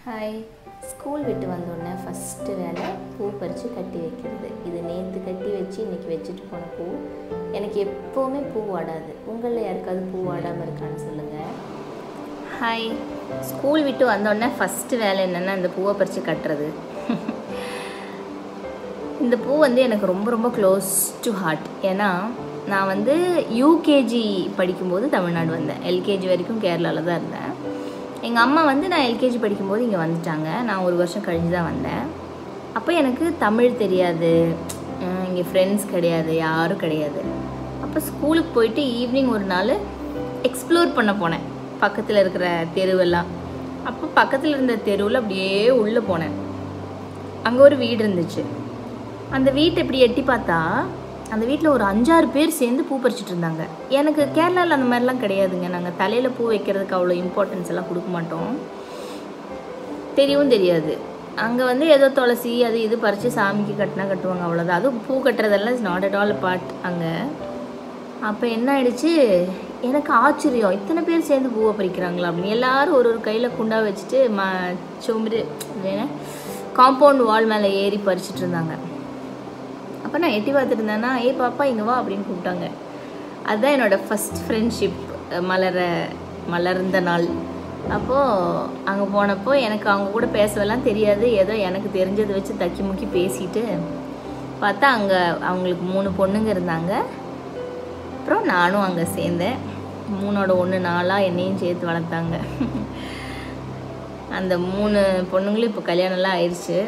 Hi. School விட்டு வந்தோடனே first வேலை பூ பறித்து கட்டி வைக்கிறது. இது நேற்று கட்டி வச்சு இன்றைக்கி வச்சுட்டு போன பூ. எனக்கு எப்போவுமே பூ வாடாது. உங்களில் யாருக்காவது பூ வாடாமல் இருக்கான்னு சொல்லுங்கள். ஹாய். ஸ்கூல் விட்டு வந்தோடனே ஃபஸ்ட்டு வேலை என்னென்னா இந்த பூவை பறித்து கட்டுறது. இந்த பூ எனக்கு ரொம்ப ரொம்ப க்ளோஸ் டு ஹார்ட். ஏன்னா நான் யூகேஜி படிக்கும்போது தமிழ்நாடு வந்தேன். எல்கேஜி வரைக்கும் கேரளாவில் தான் இருந்தேன். எங்கள் அம்மா நான் எல்கேஜி படிக்கும்போது இங்கே வந்துட்டாங்க. நான் ஒரு வருஷம் கழிஞ்சு தான் வந்தேன். அப்போ எனக்கு தமிழ் தெரியாது, இங்கே ஃப்ரெண்ட்ஸ் கிடையாது, யாரும் கிடையாது. அப்போ ஸ்கூலுக்கு போயிட்டு ஈவினிங் ஒரு நாள் எக்ஸ்ப்ளோர் பண்ண போனேன் பக்கத்தில் இருக்கிற தெருவெல்லாம். அப்போ பக்கத்தில் இருந்த தெருவில் அப்படியே உள்ளே போனேன். அங்கே ஒரு வீடு இருந்துச்சு. அந்த வீட்டை இப்படி எட்டி பார்த்தா அந்த வீட்டில் ஒரு 5-6 பேர் சேர்ந்து பூ பறிச்சிட்டு இருந்தாங்க. எனக்கு கேரளாவில் அந்த மாதிரிலாம் கிடையாதுங்க. நாங்கள் தலையில் பூ வைக்கிறதுக்கு அவ்வளோ இம்பார்ட்டன்ஸ் எல்லாம் கொடுக்க மாட்டோம், தெரியவும் தெரியாது. அங்கே ஏதோ துளசி அது இது பறித்து சாமிக்கு கட்டினா கட்டுவாங்க, அவ்வளோதான். அதுவும் பூ கட்டுறதெல்லாம் is not at all part அங்கே. அப்போ என்ன ஆயிடுச்சு, எனக்கு ஆச்சரியம், இத்தனை பேர் சேர்ந்து பூவை பறிக்கிறாங்களா அப்படின்னு. எல்லோரும் ஒரு கையில் குண்டா வச்சுட்டு சொம்பு காம்பவுண்ட் வால் மேலே ஏறி பறிச்சிட்டு இருந்தாங்க. அப்போ நான் எட்டி பார்த்துட்டு இருந்தேன்னா, பாப்பா இங்கே வா அப்படின்னு கூப்பிட்டாங்க. அதுதான் என்னோடய ஃபஸ்ட் ஃப்ரெண்ட்ஷிப் மலர்ந்த நாள். அப்போது அங்கே போனப்போ எனக்கு அவங்க கூட பேசவெல்லாம் தெரியாது. ஏதோ எனக்கு தெரிஞ்சதை வச்சு தக்கி முக்கி பேசிட்டு பார்த்தா அங்கே அவங்களுக்கு 3 பொண்ணுங்க இருந்தாங்க. அப்புறம் நானும் அங்கே சேர்ந்தேன். 3ஓட 1 4 என்னையும் சேர்த்து வளர்த்தாங்க. அந்த 3 பொண்ணுங்களும் இப்போ கல்யாணம்லாம் ஆயிடுச்சு.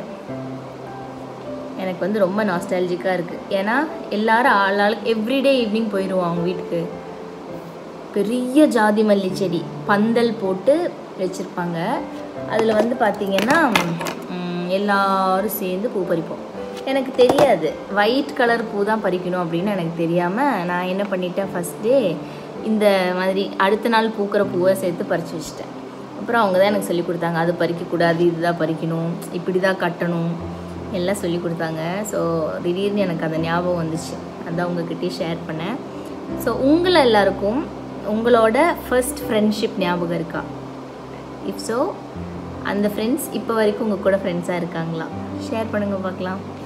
எனக்கு ரொம்ப நாஸ்டாலஜிக்காக இருக்குது. ஏன்னா எல்லோரும் ஆளாளுக்கு எவ்ரிடே ஈவினிங் போயிடுவோம் அவங்க வீட்டுக்கு. பெரிய ஜாதி மல்லி செடி பந்தல் போட்டு வச்சுருப்பாங்க. அதில் பார்த்திங்கன்னா எல்லோரும் சேர்ந்து பூ பறிப்போம். எனக்கு தெரியாது ஒயிட் கலர் பூ தான் பறிக்கணும் அப்படின்னு எனக்கு தெரியாமல் நான் என்ன பண்ணிட்டேன், ஃபஸ்ட் டே இந்த மாதிரி அடுத்த நாள் பூக்கிற பூவை சேர்த்து பறித்து வச்சிட்டேன். அப்புறம் அவங்க தான் எனக்கு சொல்லி கொடுத்தாங்க, அது பறிக்கக்கூடாது, இதுதான் பறிக்கணும், இப்படி தான் கட்டணும் எல்லாம் சொல்லி கொடுத்தாங்க. ஸோ திடீர்னு எனக்கு அந்த ஞாபகம் வந்துச்சு, அதான் உங்ககிட்டயே ஷேர் பண்ணேன். ஸோ உங்களை எல்லாருக்கும் உங்களோட ஃபர்ஸ்ட் ஃப்ரெண்ட்ஷிப் ஞாபகம் இருக்கா? இஃப் ஸோ அந்த ஃப்ரெண்ட்ஸ் இப்போ வரைக்கும் உங்கள் கூட ஃப்ரெண்ட்ஸாக இருக்காங்களா? ஷேர் பண்ணுங்கள் பார்க்கலாம்.